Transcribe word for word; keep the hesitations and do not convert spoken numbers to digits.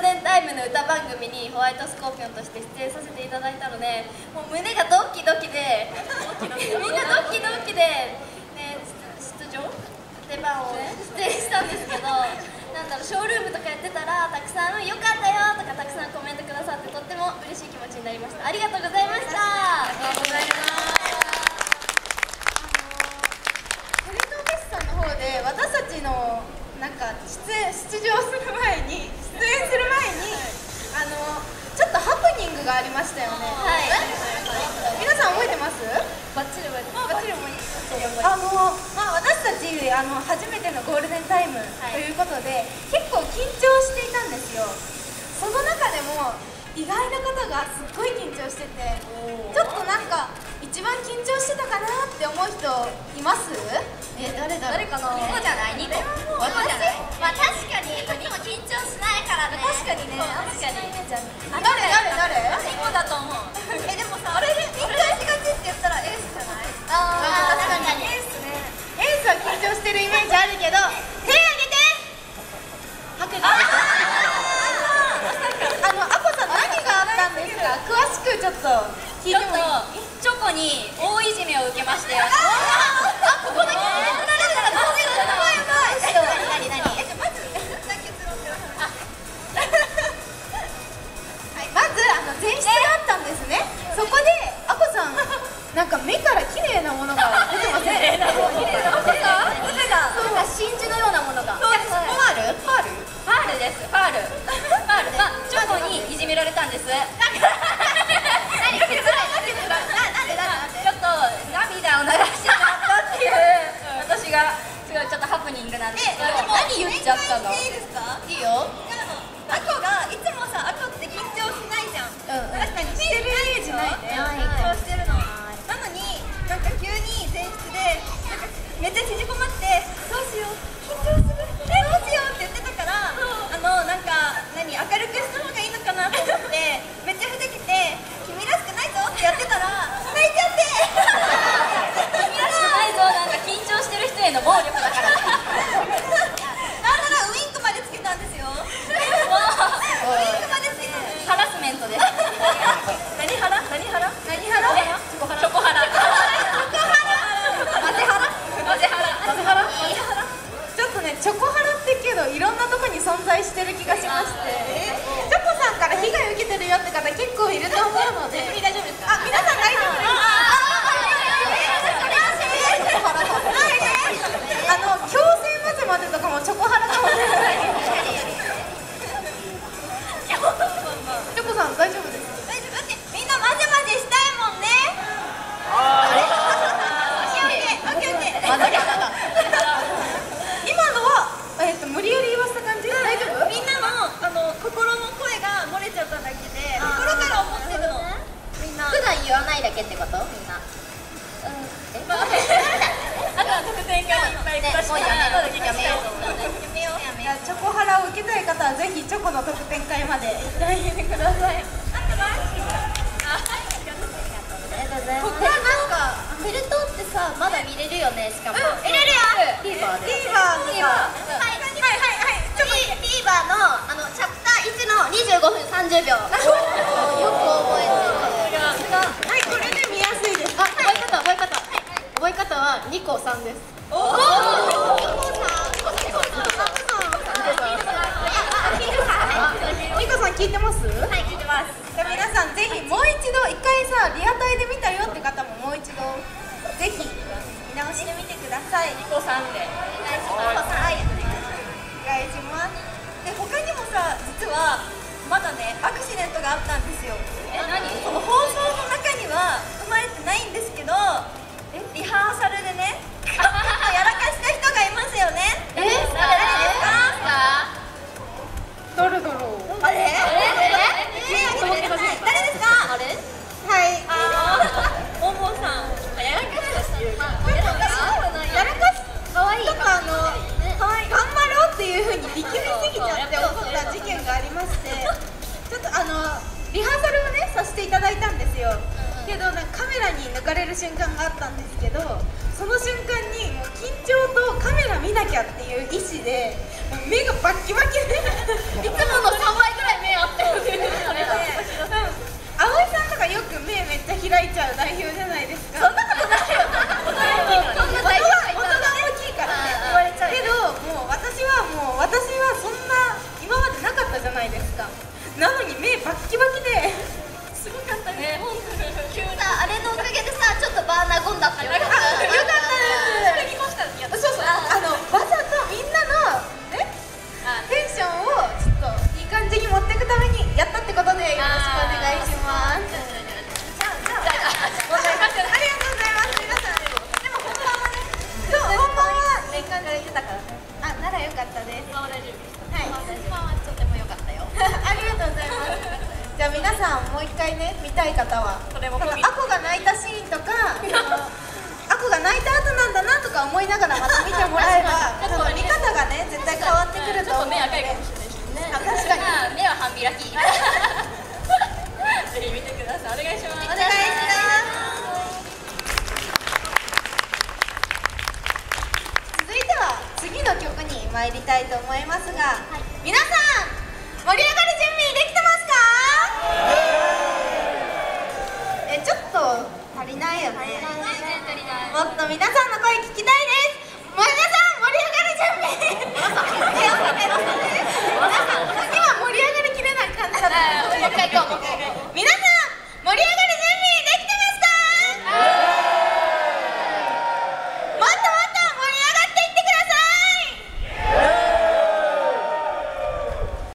デンタイムの歌番組にホワイトスコーピオンとして出演させていただいたので、もう胸がドキドキでみんなドキドキで、ね、出場出番を出演したんですけど、なんだろう、ショールームとかやってたらたくさん「よかったよ」とかたくさんコメントくださって、とっても嬉しい気持ちになりました。ありがとうございました。ありがとうございます。 テレ東フェスさんの方で私たちのなんか出演出場する前に出演する前にあのちょっとハプニングがありましたよね。 はい、 皆さん覚えてます？ バッチリ覚えてます。 バッチリ覚えてます。あのまあ私たちあの初めてのゴールデンタイムということで、結構緊張していたんですよ。その中でも意外な方がすっごい緊張してて、ちょっとなんか一番緊張してたかなって思う人います？え、誰だ誰かな？ニコじゃない？ニコ。私？まあ確かにニコ緊張しないからね。確かにね。確かに。 誰誰誰？ ニコだと思う。え、でもさ、あれ緊張しがちって言ったらエースじゃない？ああ、確かにエースね。 エースは緊張してるイメージあるけど、手挙げて。拍手。あのアコさん何があったんですか？詳しくちょっと聞いてもいい？ チョコに大いじめを受けまして。あ、ここだけ。 前室があったんですね。そこであこさんなんか目から綺麗なものが出てません？綺麗なものが真珠のようなものが。ファール？ファール？ ファールです。ファール。ファール。まあチョコにいじめられたんです。何？何？結論は結論。なんでなんで？ちょっと涙を流してしまったっていう私がすごいちょっとハプニングなんですけど。何言っちゃったの？ いいですか？ いいよ。 アコがいつもさ、アコって緊張しないじゃん。 確かにしてるイメージないね。 緊張してるの。なのになんか急に前室でなんかめっちゃ縮こまってどうしよう緊張するえどうしようって言ってたから、あのなんか何明るくした方がいいのかなと思ってめっちゃふざけて君らしくないぞってやってたら泣いちゃって君らしくないぞなんか緊張してる人への暴力だから。 なんならウインクまでつけたんですよ。ウインクまでつけた。 ハラスメントです。 何ハラ？何ハラ？ 何ハラ？ チョコハラ。チョコハラ。マゼハラ？マゼハラ。マゼハラ？ ちょっとね、チョコハラってけどいろんなとこに存在してる気がしまして、チョコさんから被害受けてるよって方結構いると思うので。 大丈夫ですか？ あ、皆さん大丈夫ですか？あの強制混ぜ混ぜとかもチョコハラかもしれない。チョコさん大丈夫ですか？ 大丈夫。だってみんな混ぜ混ぜしたいもんね。今のはえっと無理やり言わせた感じ？大丈夫？ みんなのあの心の声が漏れちゃっただけで、心から思ってるの。みんな。 普段言わないだけってこと？みんな。うん。え？あとは特典がいっぱい下してやめよう。やめよう。やめよう。 チョコハラを受けたい方はぜひチョコの特典会まで行ってあげてください。 ここなんかテレ東ってさまだ見れるよね。しかも見れるよ。TVer で。 TVer はいはいはいはい。TVer のあのチャプターいちのにじゅうごふんさんじゅうびょう。よく覚えてる。 はい、これで見やすいです。 あ、覚え方覚え方。覚え方はニコさんです。おお。 ニコさん聞いてます？ はい、聞いてます。 皆さんぜひもう一度一回さリアタイで見たよって方ももう一度ぜひ見直してみてください。 ニコさんでお願いします。はい、 お願いします。 で他にもさ、実はまだねアクシデントがあったんですよ。 え、何？ その放送の中には含まれてないんですけど、リハーサルでね結構やらかした人がいますよね。 え、誰ですか？ どれだろう。 あれ？ 誰ですか？あれ？ はい。 ああ、モンモンさん。 やらかした人。 やらかし、可愛い。ちょっとあの頑張ろうっていう風に力みすぎちゃって起こった事件がありまして、ちょっとあのリハーサルをねさせていただいたんですよ。けどなんかカメラに抜かれる瞬間があったんですけど、その瞬間にもう緊張とカメラ見なきゃっていう意思でもう目がバッキバキでいつものさんばいぐらいないですか。なのに目バッキバキですごかったね。 急なあれのおかげでさ、ちょっとバーナーゴンだってよかった。 よかったです。そうそう、あのわざとみんなのねテンションをちょっといい感じに持っていくためにやったってことで、よろしくお願いします。じゃあじゃあありがとうございます。皆さん、でも本番はね、そう本番はいい感じで言ってたからね。あ、ならよかったです。 大丈夫です。 はい、 本番はとても良かったよ。 ありがとうございます。じゃあ皆さんもう一回ね、見たい方はこのアコが泣いたシーンとか、アコが泣いた後なんだなとか思いながらまた見てもらえば、その見方がね絶対変わってくると思うので。 目赤いかもしれないしね。 あ、確かに。 目は半開き。ぜひ見てください。お願いします。 お願いします。続いては次の曲に参りたいと思いますが、はい、皆さん盛り上がる準備できてますか？え、ちょっと足りないよね。もっと皆さんの